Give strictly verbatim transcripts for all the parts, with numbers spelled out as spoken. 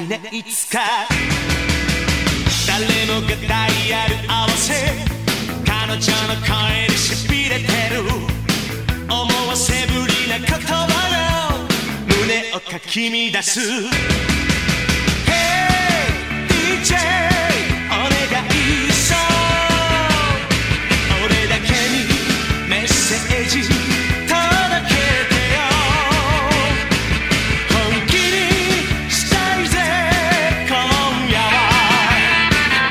ねいつか誰もがダイヤル合わせ彼女の声にしびれてる思わせぶりな言葉が胸をかき乱す Hey ディージェー お願いそう俺だけにメッセージ届けてよ本気にしたいぜ今夜は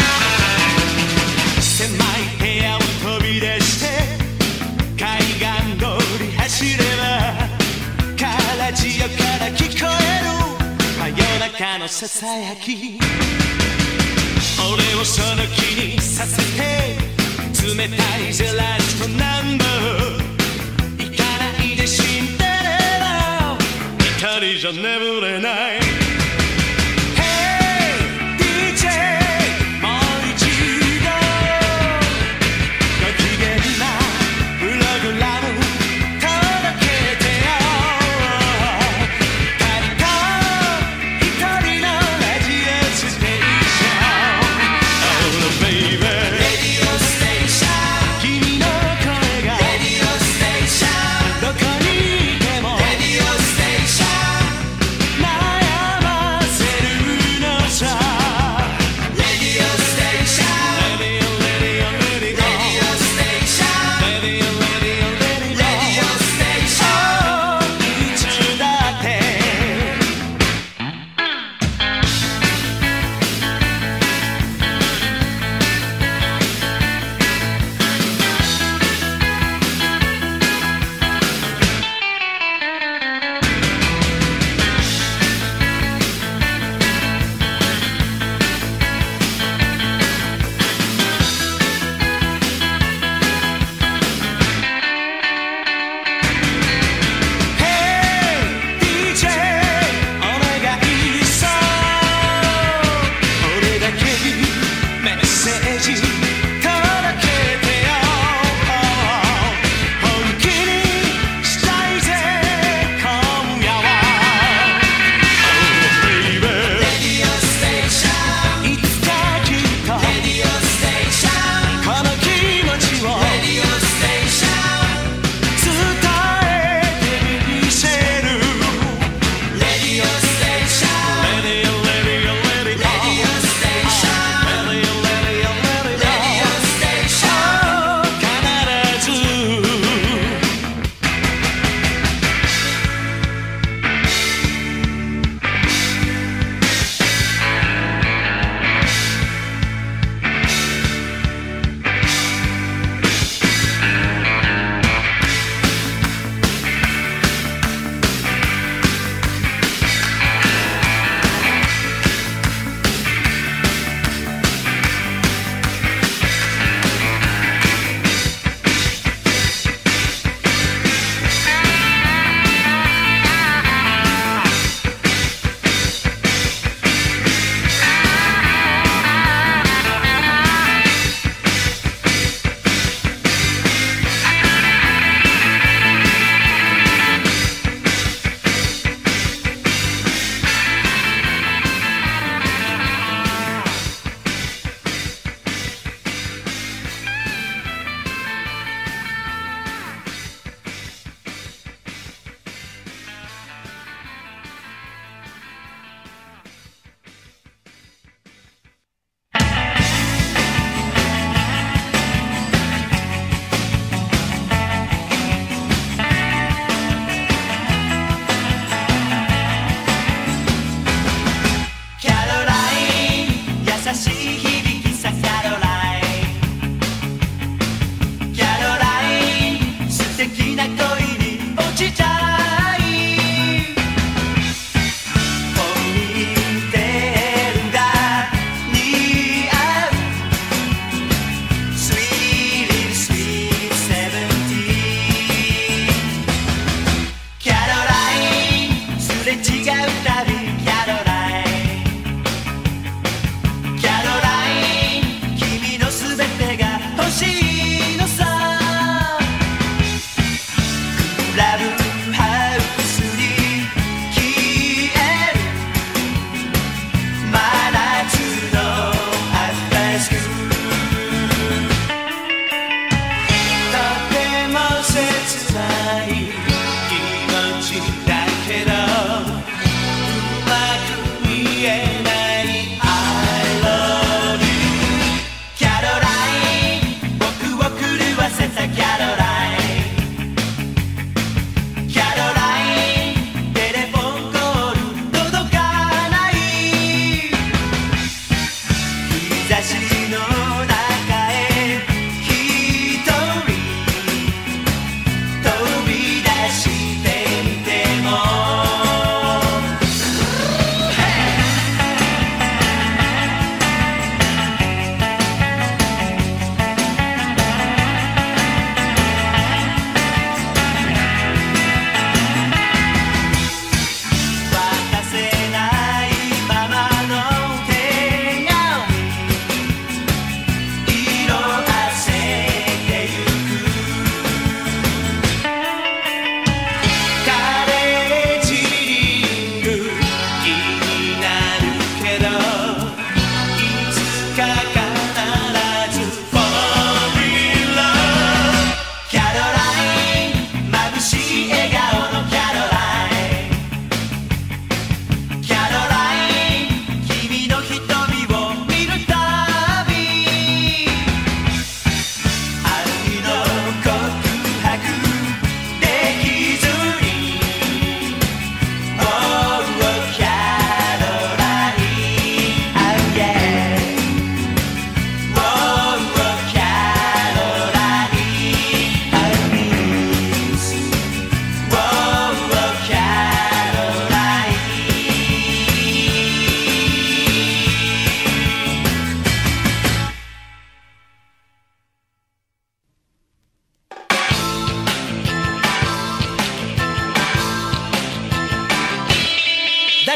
狭い部屋を飛び出して海岸通り走ればカラジオから聞こえる真夜中のささやき俺をその気にさせて冷たいゼラチンと何度行かないでシンデレラ二人じゃ眠れない Hey ディージェー もう一度ご機嫌なプログラム届けてよたった一人のラジオステーション Oh babyどこにいても悩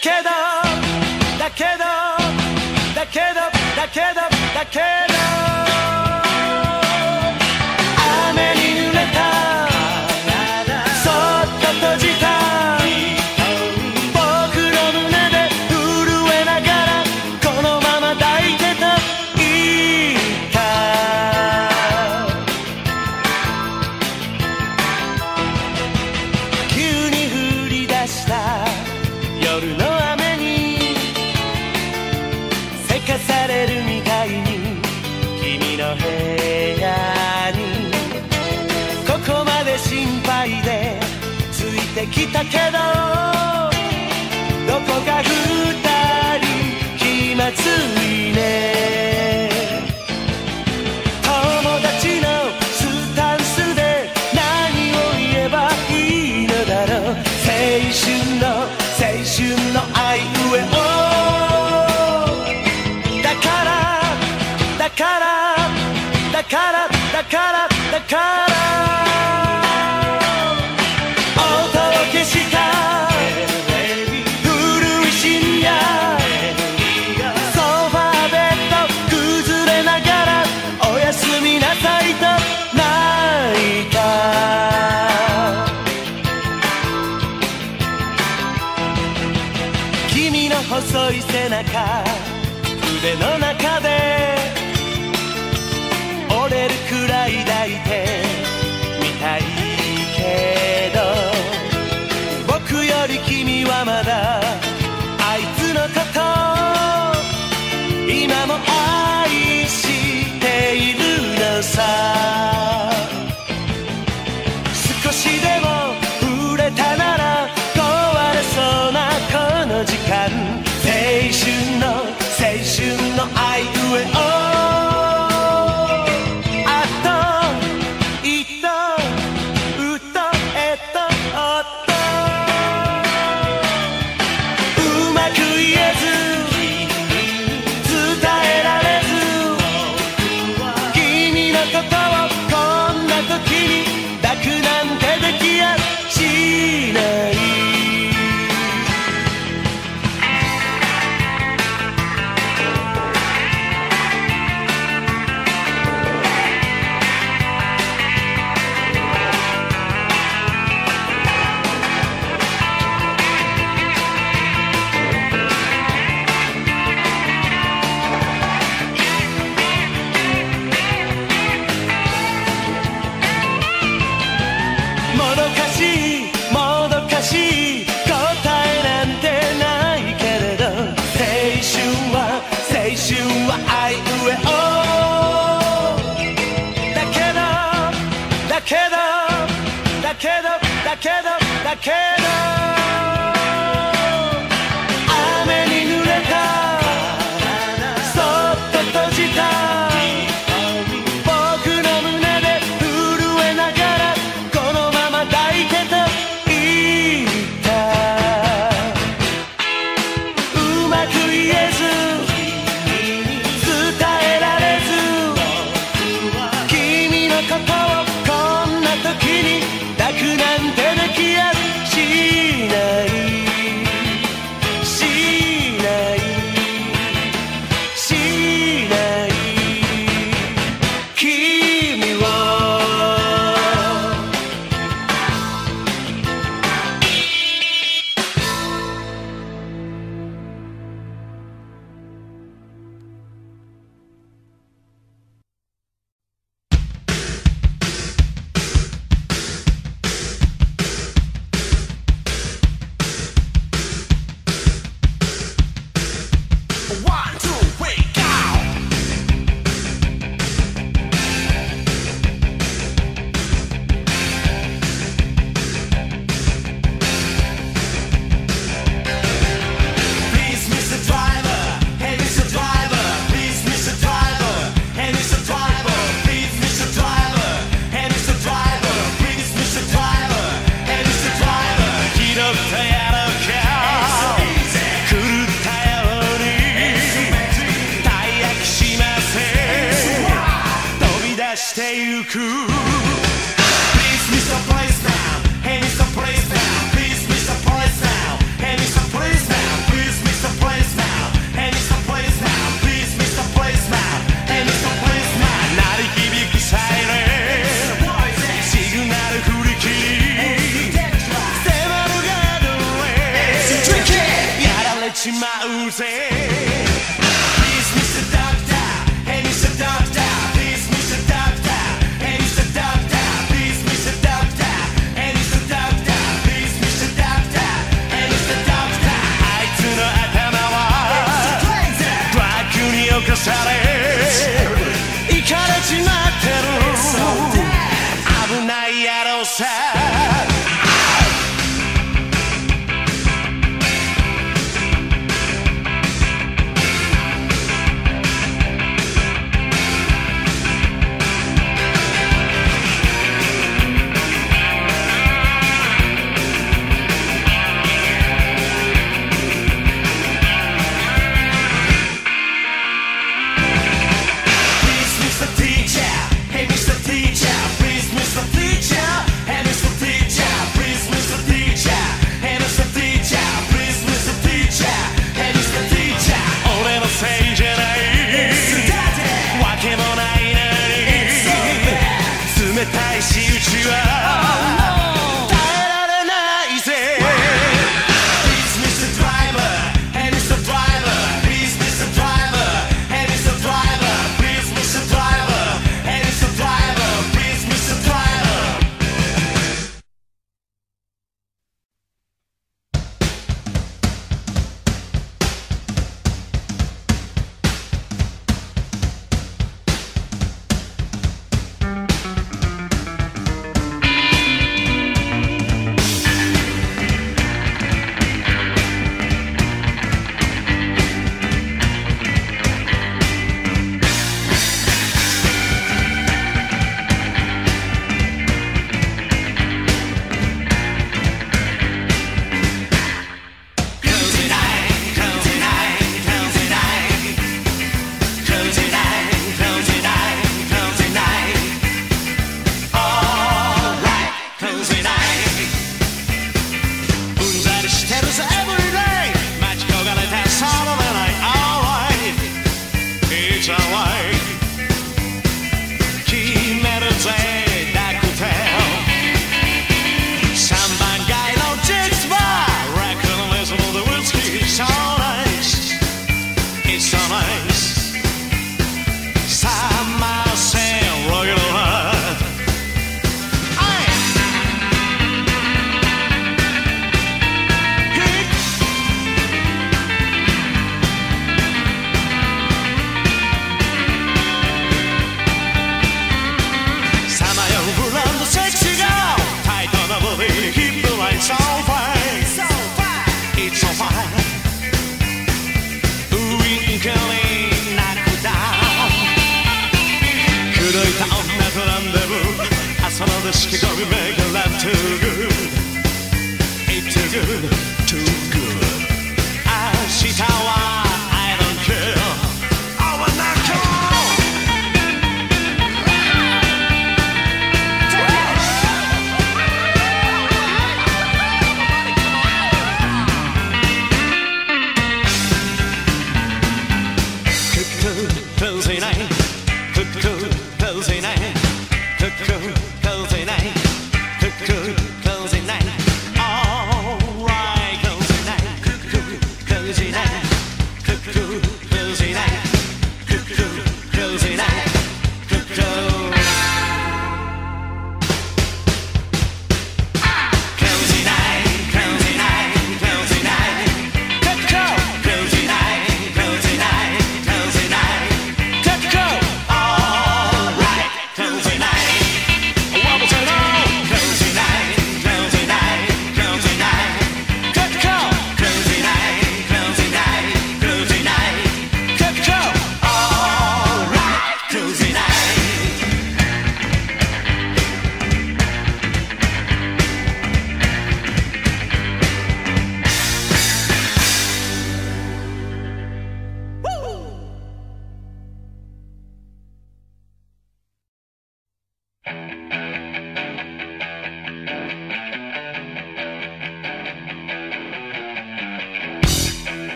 けどだけどだけどだけどだけど雨に濡れたそっと閉じた僕の胸で震えながらこのまま抱いてたいた急に降り出した夜の雨にせかされるみたいに君の部屋にここまで心配でついてきたけどどこか二人気まずいね友達のスタンスで何を言えばいいのだろう青春の青春の愛上をだからだからだからだからだから音を消した古い深夜ソファーベッド崩れながらおやすみなさいと泣いた君の細い背中腕の中で折れるくらい抱いてみたいけど僕より君はまだあいつのこと今も愛しているのさ少しでも触れたなら壊れそうなこの時間青春の青春の愛上をあといとうとえとおっとうまく言えず伝えられず君のことをこんな時に抱くなんてできやしないもどかしいもどかしい答えなんてないけれど青春は青春は愛上をだけどだけどだけどだけどだけど雨に濡れたそっと閉じた僕の胸で震えながらこのまま抱いてたいたうまく言えず伝えられず君のことをこんな時に抱くなんてできやしうぜ Please Mister Doctor Hey Mister Doctor Please Mister Doctor Hey Mister Doctor Please Mister Doctor Hey Mister Doctor Please Mister Doctor Hey Mister Doctor あいつの頭はドラッグに侵されイカれちまってる危ない野郎さ Alright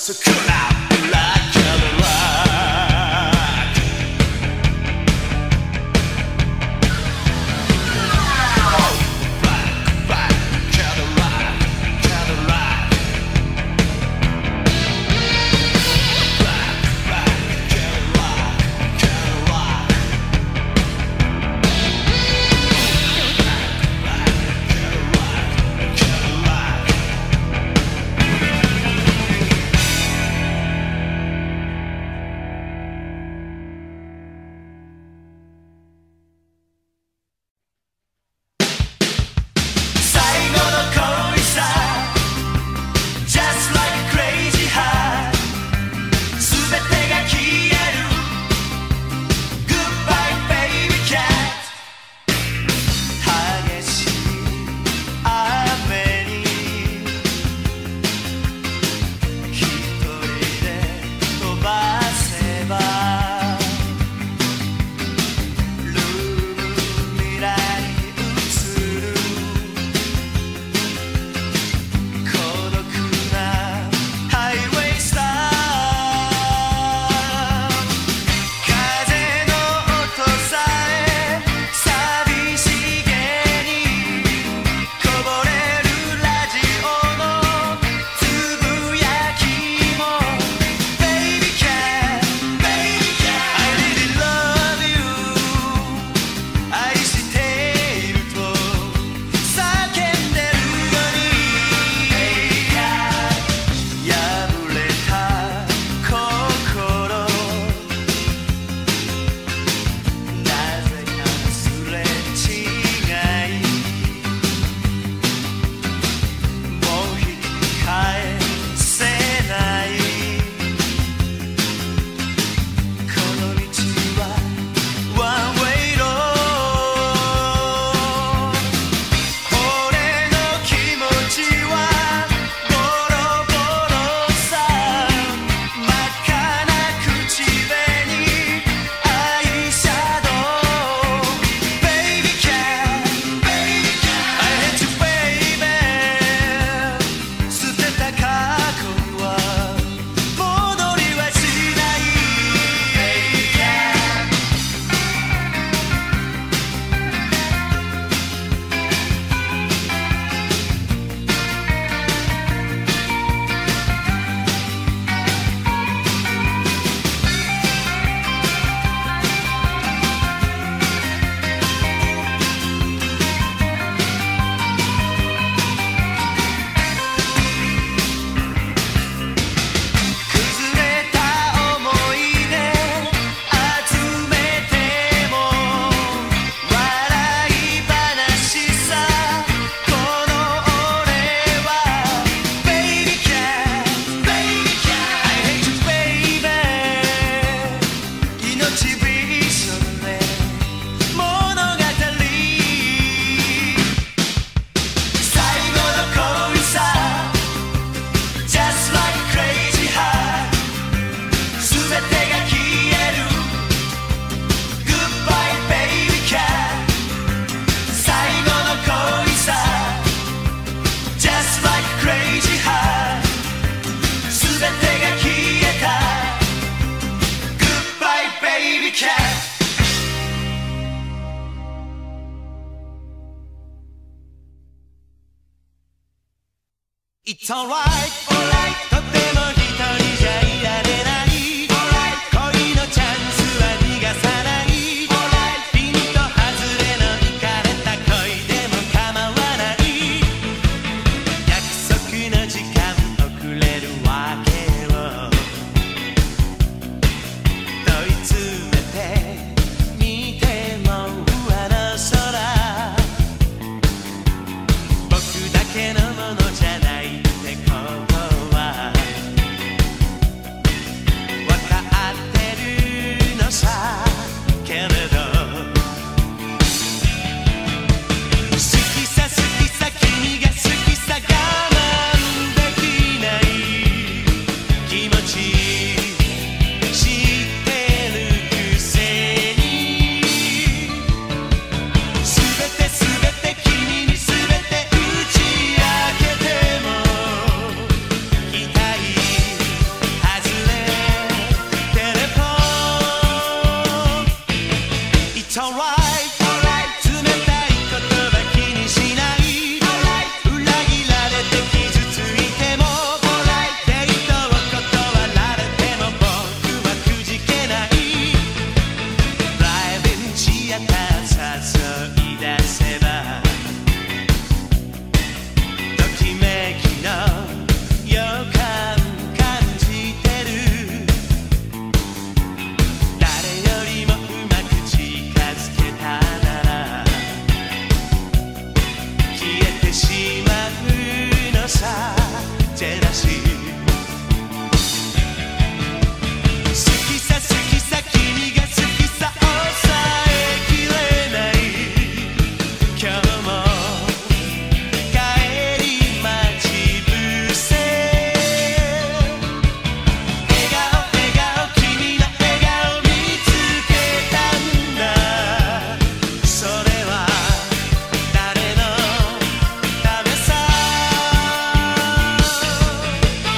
So come out like Cadillac. Black, black, Cadillac, Cadillac. Black, black, Cadillac, Cadillac. It's alright, alright とても一人じゃいられない Alright 恋のチャンスは逃がさない Alright ピンと外れのイカれた恋でも構わない約束の時間遅れるわけを問い詰めて見てもあの空僕だけのものじゃないってことはだし好きさ好きさ君が好きさ抑えきれない今日も帰り待ち伏せ笑顔笑顔君の笑顔見つけたんだそれは誰のためさ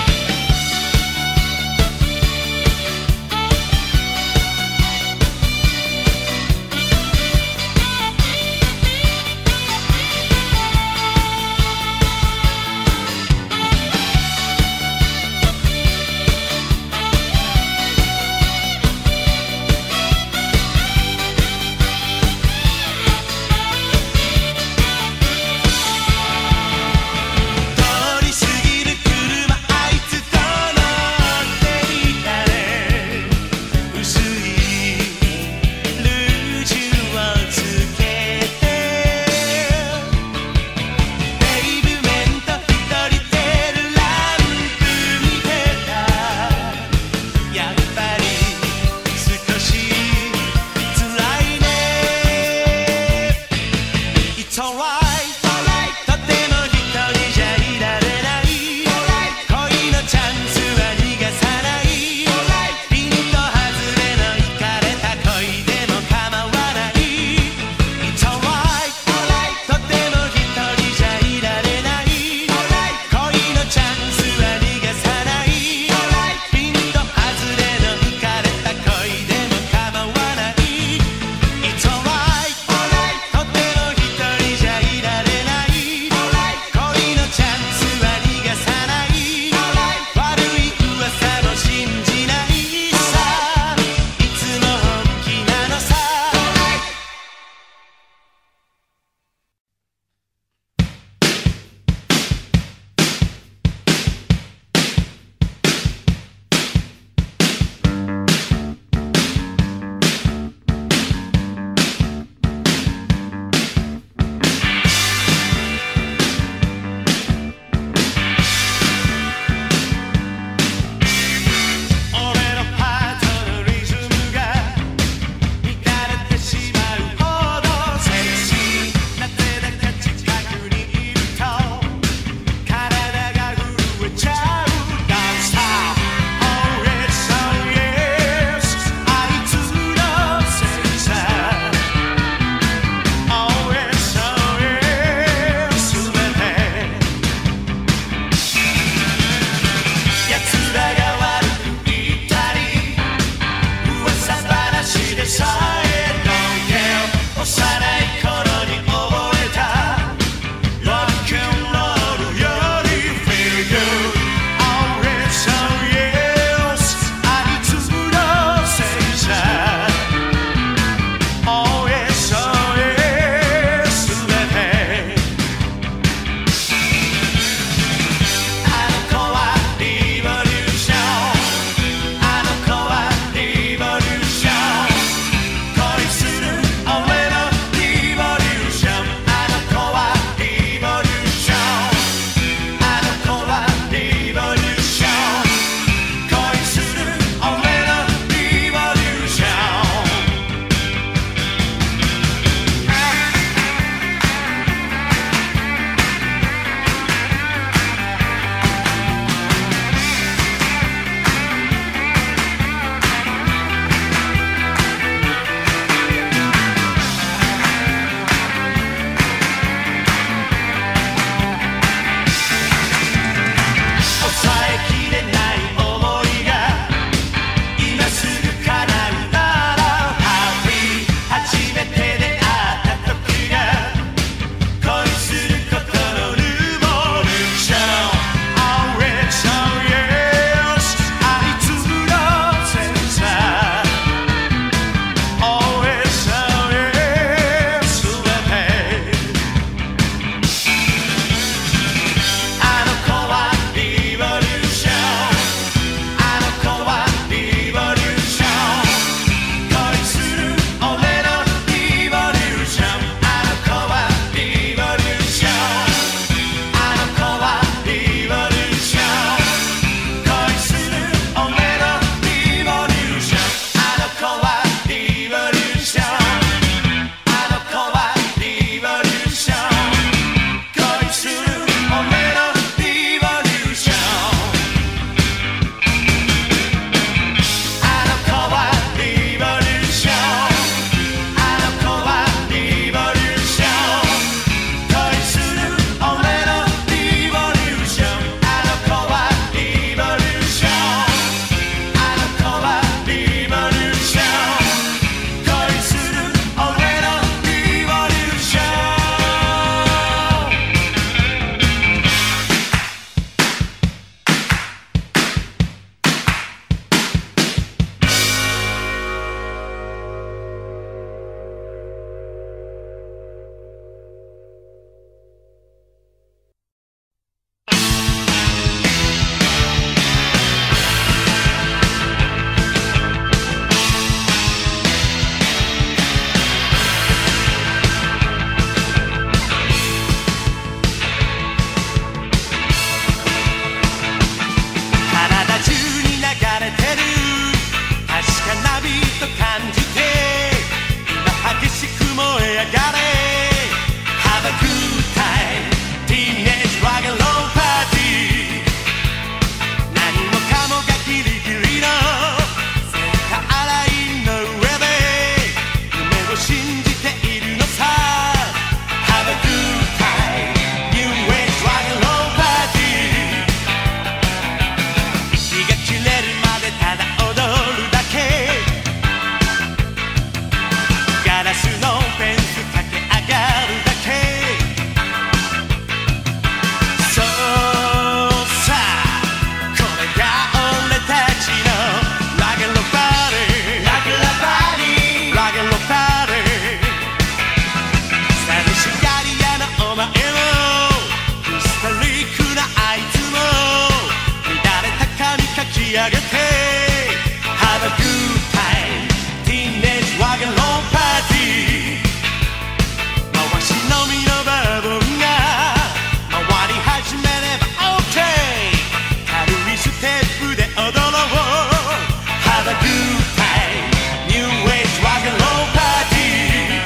上げて Have a good time Teenage Rock and Roll Party 回し飲みのバブルが回り始めれば OK 軽いステップで踊ろう Have a good time New Age Rock and Roll Party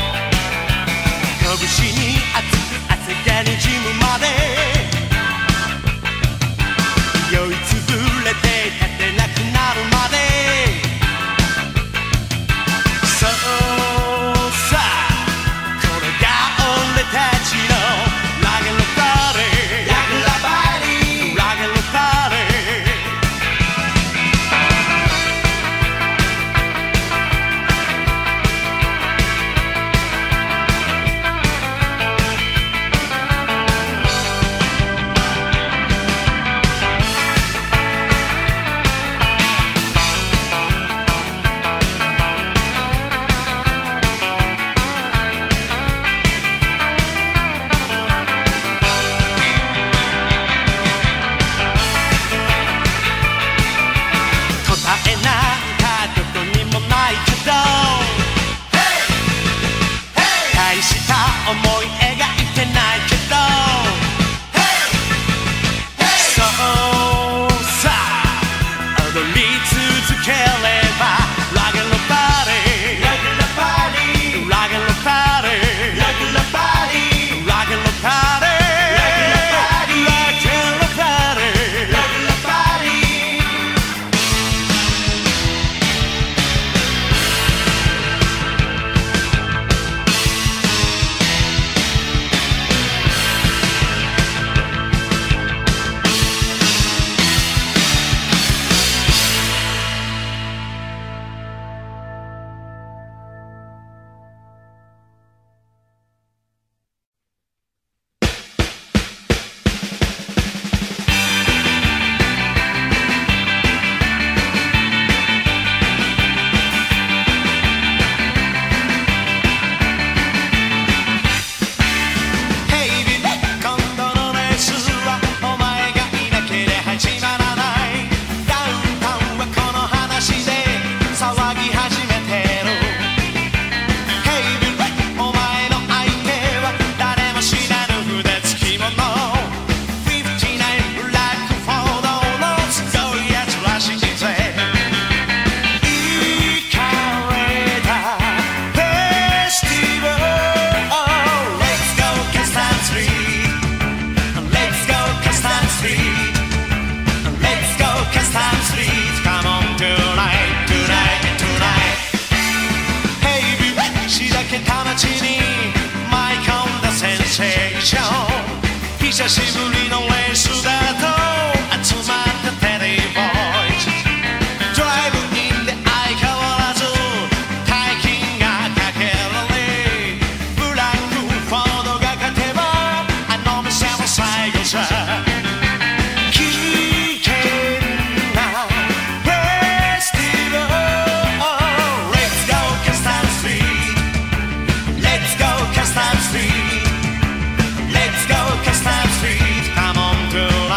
拳に熱く汗がにじむまで酔いつぶれて立てなくなるまでそうさこれが俺たちのラゲンのパーティーラゲンラパーティーラゲンのパーティー大した思い描いてないけどそうさ踊り続ければラゲンのパーティーラゲンのパーティーラゲンのパーティーラゲンのパーティーラゲンのパーティー久しぶりの練習だと集まったテレビボーイズドライブインで相変わらず大金がかけられブラックフォードが勝てばあの店も最後さ危険なフェスティバル Let's go Custom Street Let's go Custom Street Let's go Custom Street Come on tonight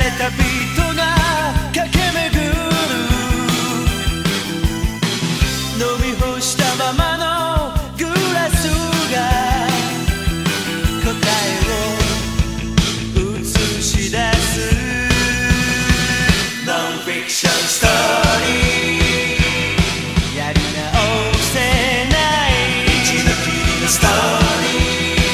れたビートが駆け巡る飲み干したままのグラスが答えを映し出すノンフィクションストーリーやり直せない一度きりのストーリー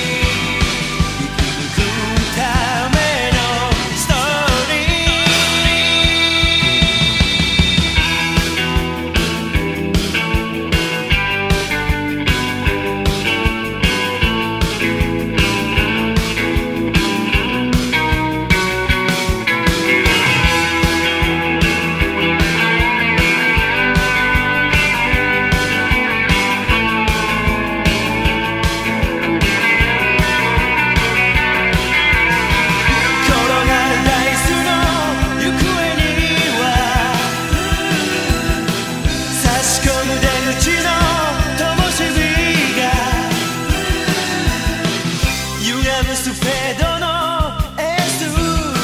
フェードのエースに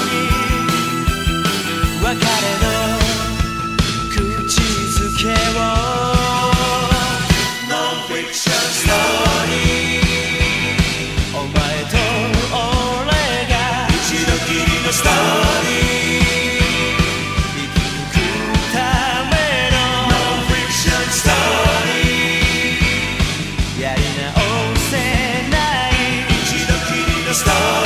別れの口づけをノンフィクションストーリーお前と俺が一度きりのストーリー生き抜くためのノンフィクションストーリーやり直せない一度きりのストーリー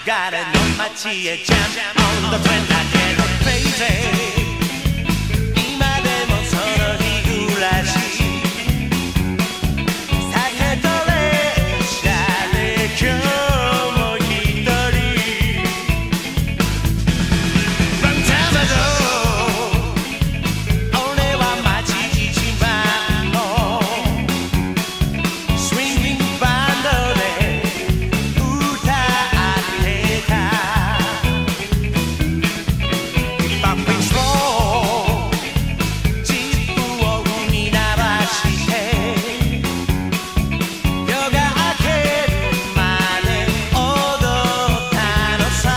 れの街へジャンプ On the train だけの crazy 今でもその日暮らし酒と列車で今日も一人 Long time ago 俺は街一番のスイングバンドで歌ってた Bumping slow ジップを踏み鳴らして夜が明けるまで踊ったのさ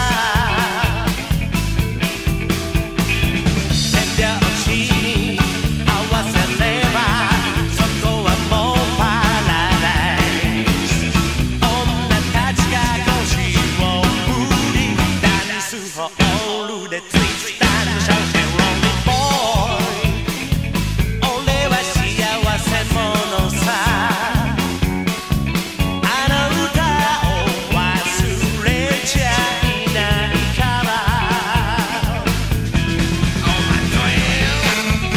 手拍子に合わせればそこはもうパラダイス女たちが腰を振りダンスホールでツイスターシャウテンロンリーボーイ俺は幸せ者さあの歌を忘れちゃいないから Oh my God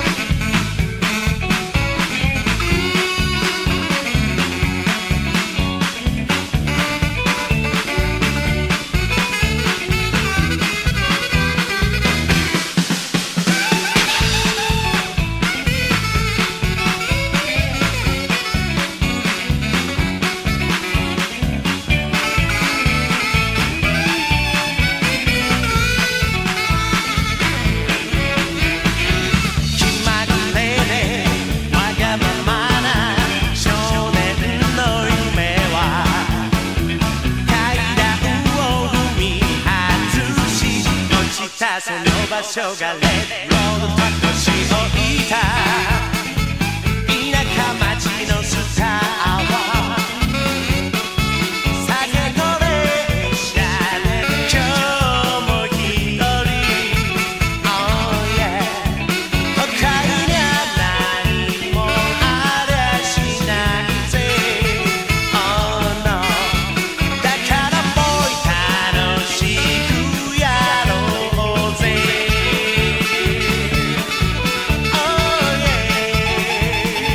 気まぐれでわがままな少年の夢は階段を踏み外し落ちたその場所がレッドロードと年老いた田舎町のスターは酒と列車で今日も一人 Oh yeah 他にゃ何もありゃしないぜ Oh no だからもう楽しくやろうぜ Oh yeah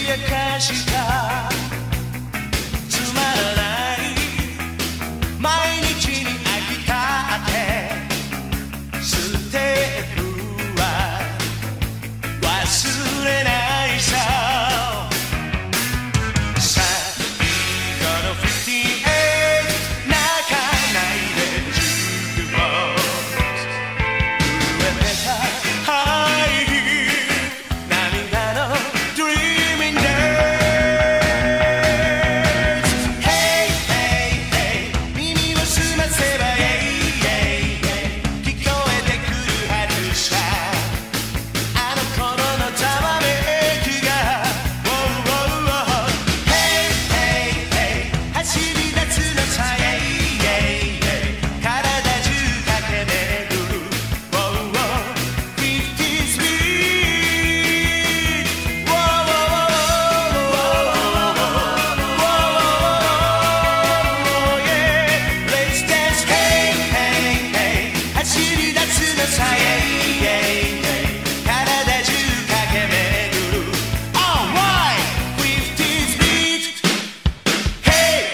やかしたつまらない毎日に飽きたってステップは忘れないさ最後のごじゅうはち泣かないでジュークボックス震えてたハイヒール涙のドリーミングデイズ Hey hey hey 耳を澄ませば Yeah yeah 聞こえてくるはずさあの頃のざわめきが Oh oh oh Hey hey hey 走り出つのさ Yeah yeah yeah 体中駆け巡る Oh oh フィフティー スピード Oh oh oh yeah Let's dance Hey hey hey 走り出つのさ Yeah yeah yeah 体中駆け巡る Alright フィフティー スピード Hey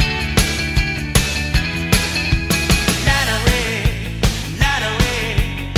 Run away, run away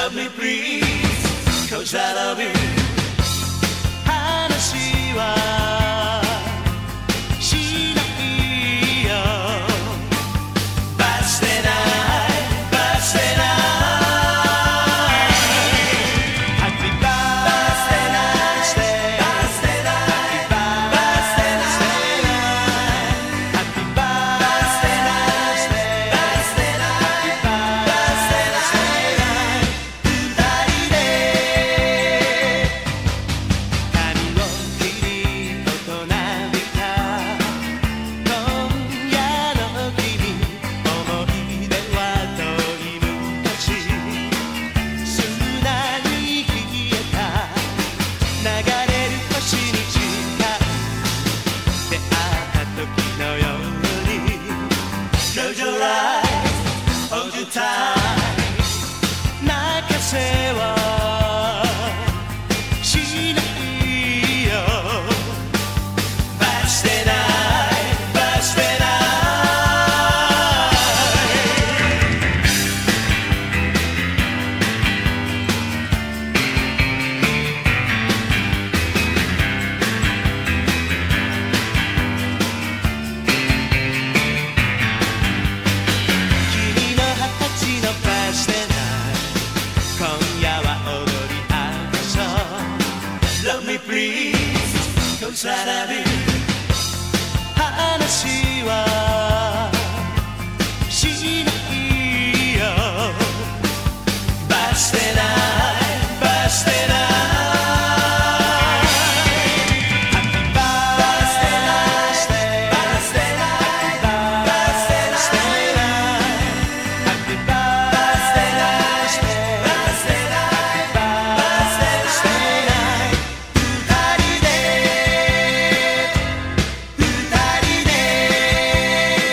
Love me please, cause I love you 話はしないよバスでないバスでない Happy birthday birthday Happy birthday Happy birthday二人で髪を切り大人びた今夜の君思い出は遠い昔砂に消えた流れる星に近い出会った時のように Close your eyes, hold you tight 泣かせはしないよバスでないバスでない君の二十歳のバスでない今夜は踊り明かそう Love me please, cause I love you 話はしないよバスでないバスでない Happy birthday birthday Happy birthday二人で二人で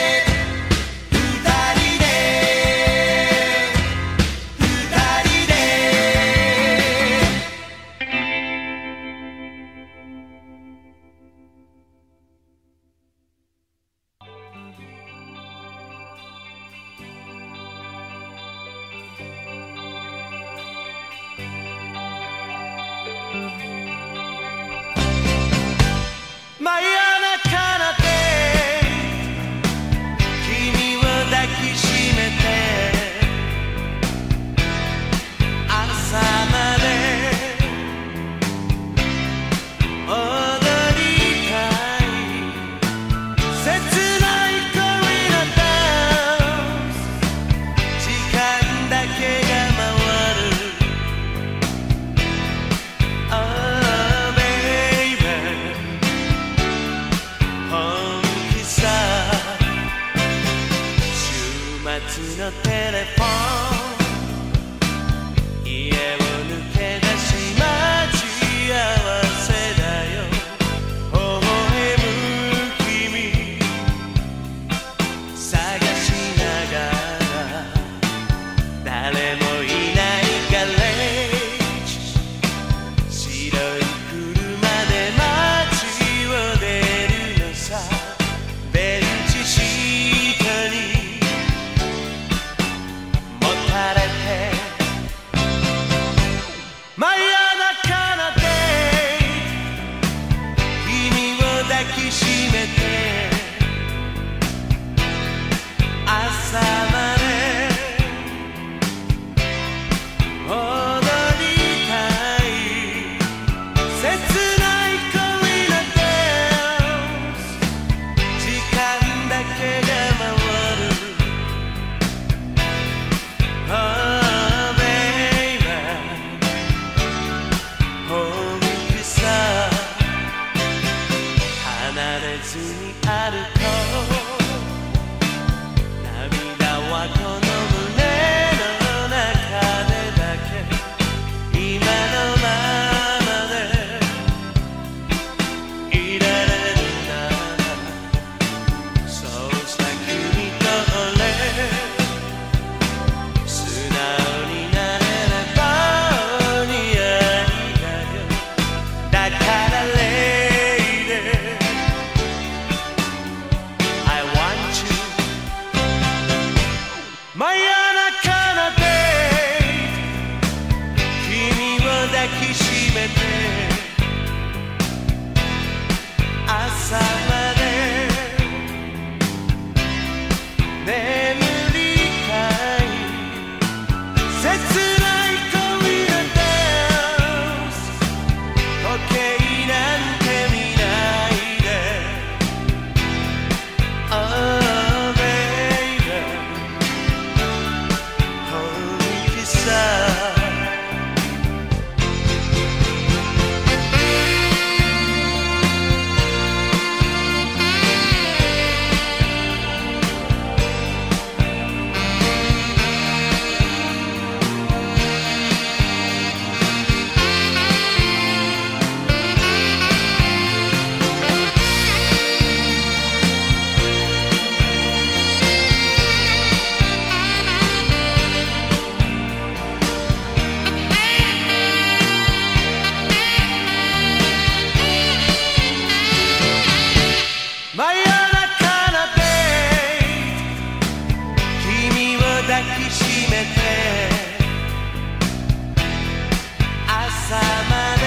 抱きしめて朝まで眠りたい切ない恋のダンス時計なんて見ないで Oh baby 本気さ真夜中のデート君を抱きしめて朝まで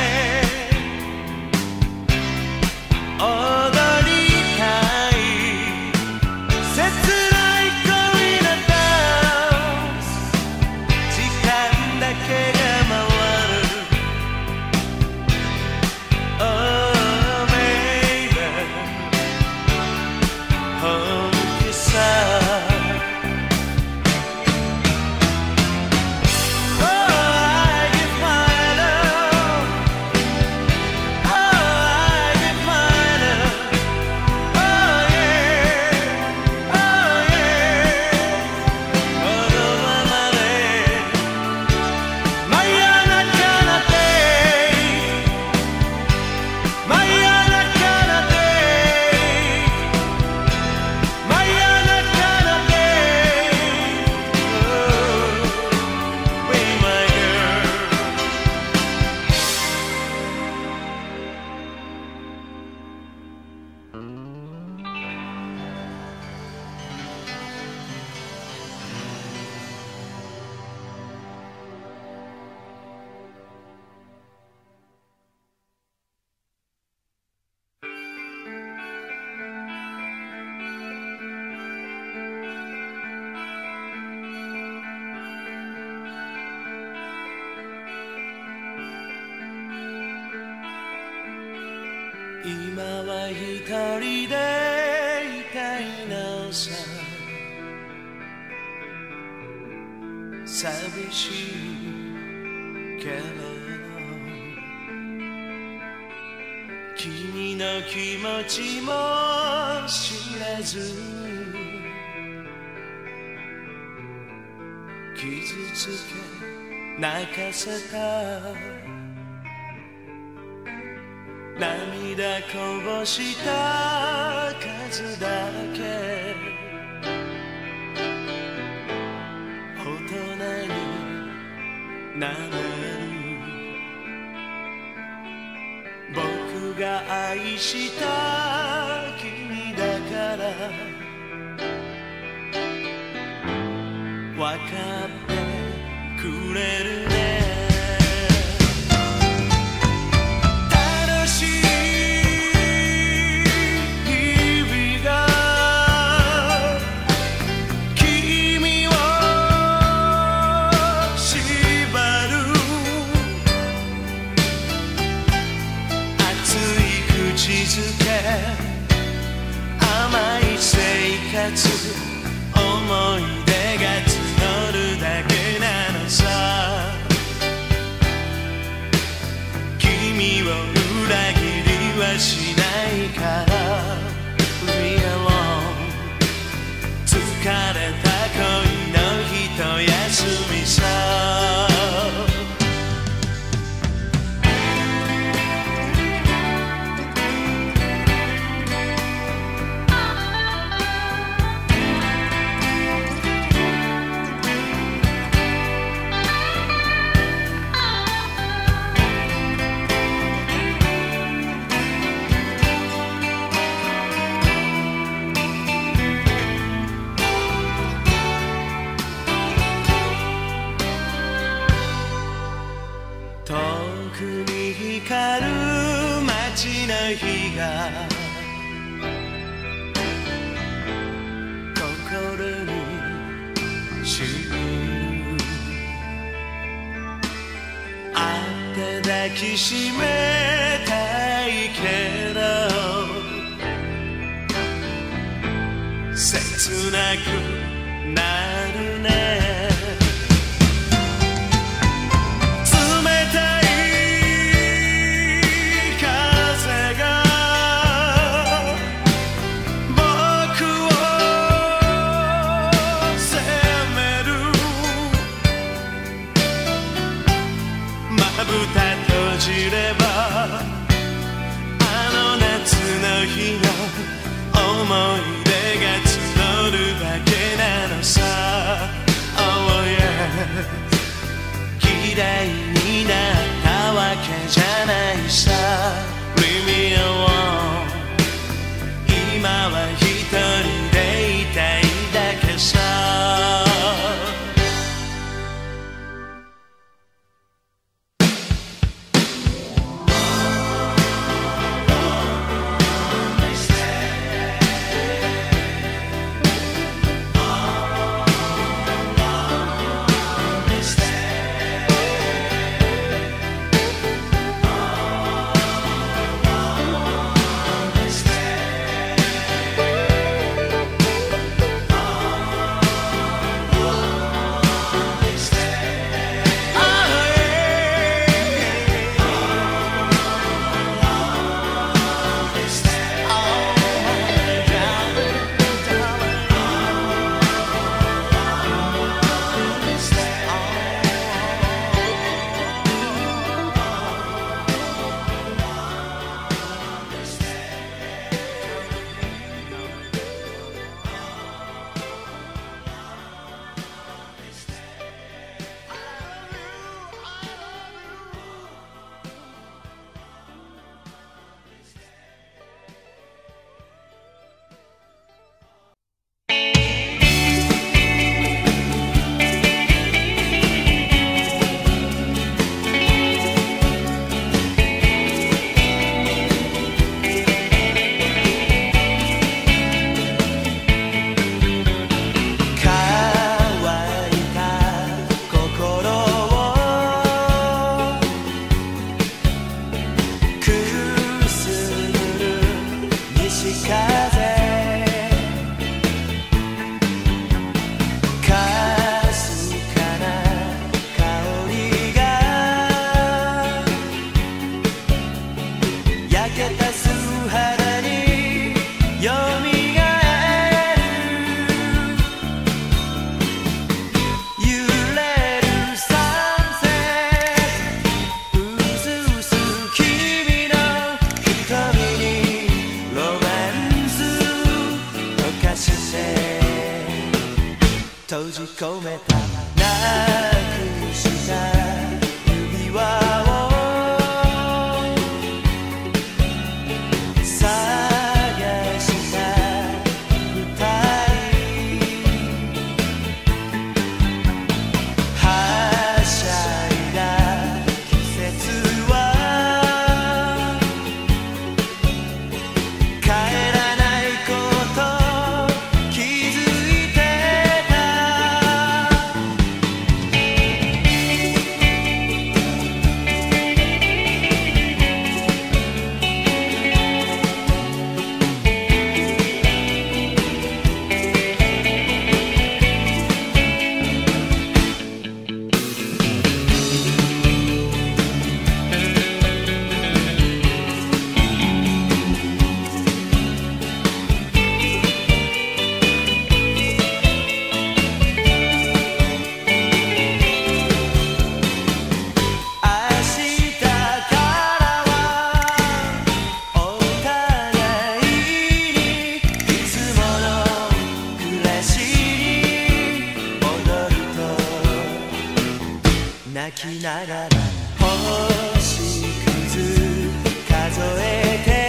踊りたい切ない恋のダンス時間だけが回る Oh baby 本気さ Oh I give my love Oh I give my love Oh yeah Oh yeah このままで真夜中のデート真夜中のデート真夜中のデート Be my girl 今は一人でいたいのさ寂しいけれど君の気持ちも知らず傷つけ泣かせた涙こぼした数だけ大人になれる僕が愛した君だから分かってくれるね甘い生活思い出が募るだけなのさ君を裏切りはしないから We alone 疲れた恋の一休みさ遠に光る街の日が心にしみる。会って抱きしめたいけど切なくなるね。閉じればあの夏の日の思い出が募るだけなのさ。Oh yeah 嫌いになったわけじゃないさ。 Leave me alone 今は一人でいたいだけさ。閉じ込めたなくした指輪を探した二人はしゃいだ季節は帰らないこと気づいて泣きながら星屑数えて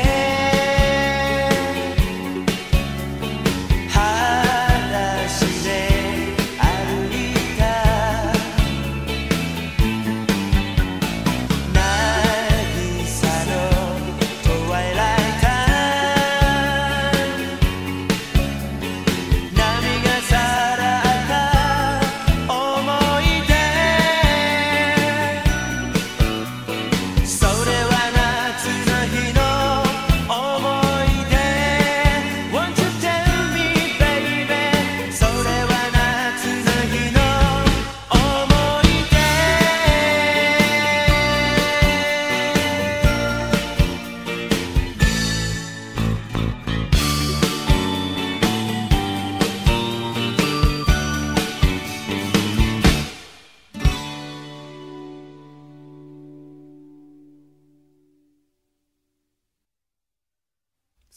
裸足で歩いた夏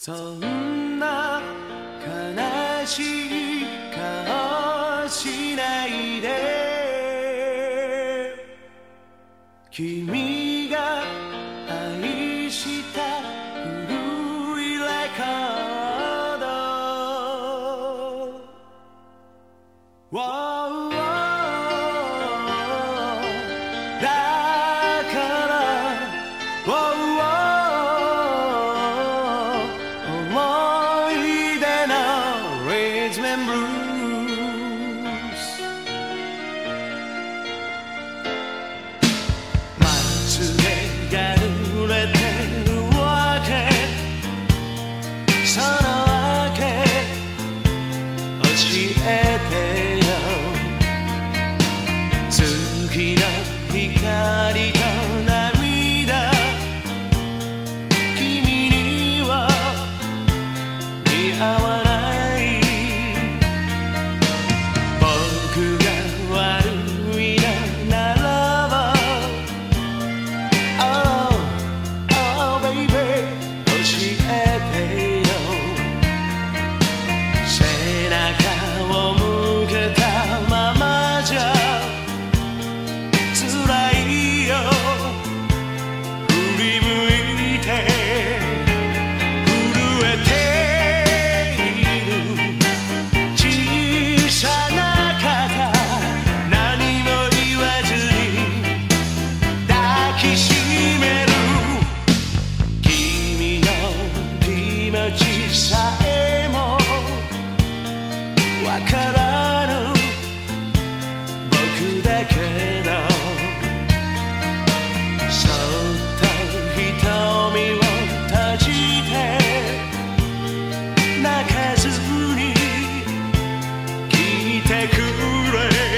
そんな悲しい顔しないで君が愛した古いレコード Wow, wow, だから、wow, wow, 思い出の Rhythm and Blues まつげが濡れてるわけそのわけ教えて月の光と涙君には似合わない僕が悪いのならば Oh, oh baby 教えてよ背中を向けたままじゃわからぬ僕だけどそっと瞳を閉じて泣かずに聞いてくれ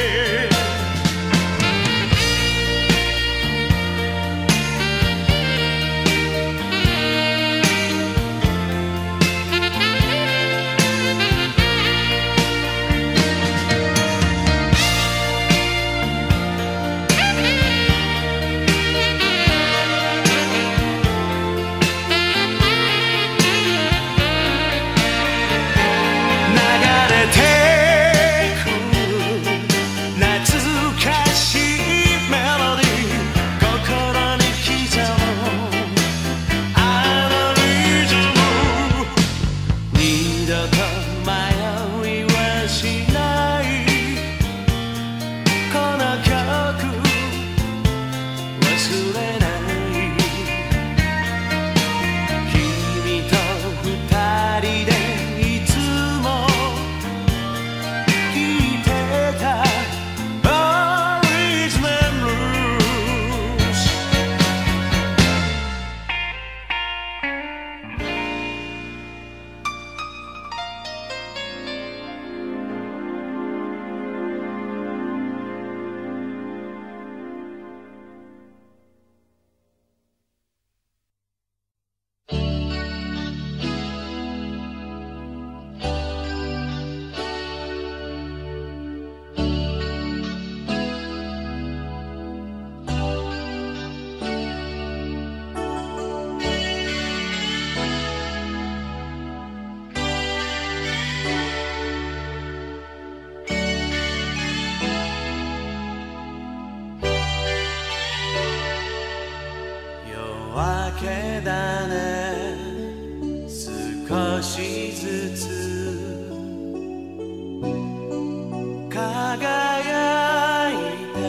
だね少しずつ輝いて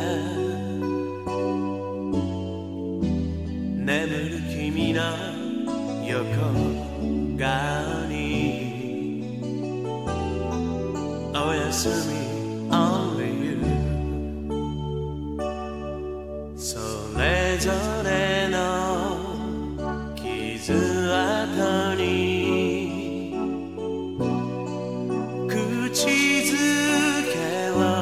眠る君の横顔におやすみ Only you それぞれの傷跡に口づけを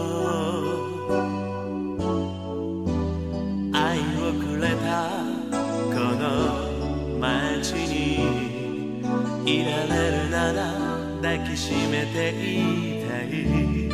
愛をくれたこの街にいられるなら抱きしめていたい